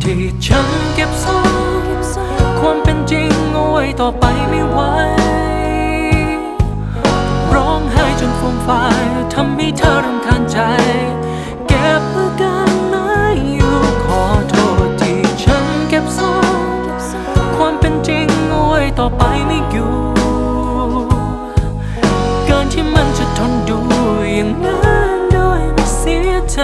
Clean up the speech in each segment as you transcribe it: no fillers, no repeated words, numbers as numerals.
ที่ฉันเก็บซ่อนความเป็นจริงเอาไว้ต่อไปไม่ไหวร้องไห้จนฟูมฟายทำให้เธอรำคาญใจเก็บอาการไม่อยู่ขอโทษที่ฉันเก็บซ่อนความเป็นจริงเอาไว้ต่อไปไม่อยู่เกินที่มันจะทนดูอย่างนั้นโดยไม่เสียใจ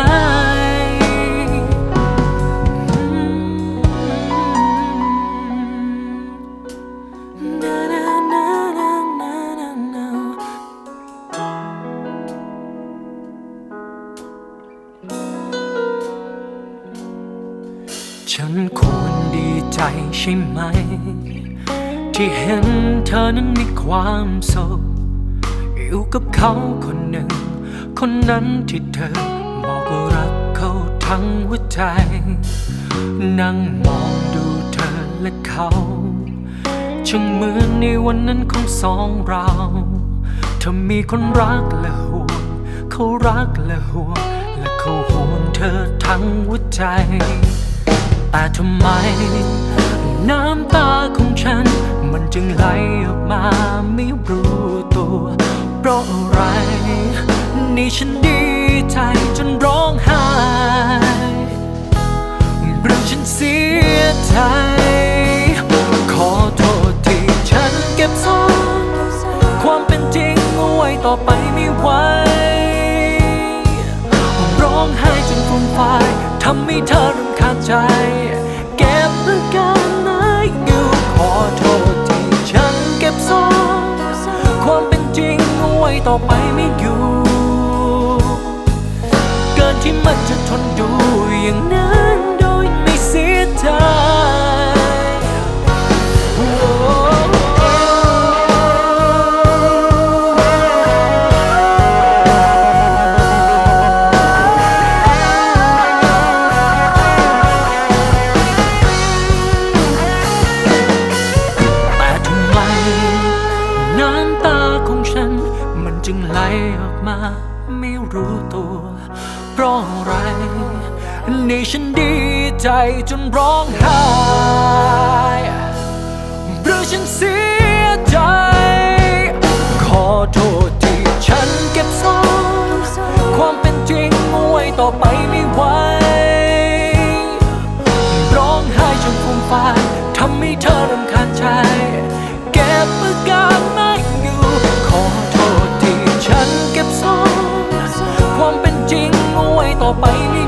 ฉันควรดีใจใช่ไหมที่เห็นเธอนั้นมีความสุขอยู่กับเขาคนหนึ่งคนนั้นที่เธอบอกว่ารักเขาทั้งหัวใจนั่งมองดูเธอและเขาช่างเหมือนในวันนั้นของสองเราเธอมีคนรักและห่วงเขารักและห่วงและเขาห่วงเธอทั้งหัวใจแต่ทำไมน้ำตาของฉันมันจึงไหลออกมาไม่รู้ตัวเพราะอะไรนี่ฉันดีใจจนร้องไห้หรือฉันเสียใจขอโทษที่ฉันเก็บซ่อนความเป็นจริงเอาไว้ต่อไปไม่ไหวร้องไห้จนฟูมฟายทำให้เธอรำคาญใจเก็บอาการไม่อยู่ขอโทษที่ฉันเก็บซ่อนความเป็นจริงเอาไว้ต่อไปไม่อยู่เกินที่มันจะทนดูอย่างนั้นโดยไม่เสียใจน้ำตาของฉันมันจึงไหลออกมาไม่รู้ตัวเพราะอะไรนี่ฉันดีใจจนร้องไห้หรือฉันเสียใจขอโทษที่ฉันเก็บซ่อนความเป็นจริงเอาไว้ต่อไปไม่ไหวร้องไห้จนฟูมฟายทำให้เธอรำคาญใจเก็บอาการไม่อยู่ขอโทษที่ฉันเก็บซ่อนความเป็นจริงเอาไว้ต่อไปไม่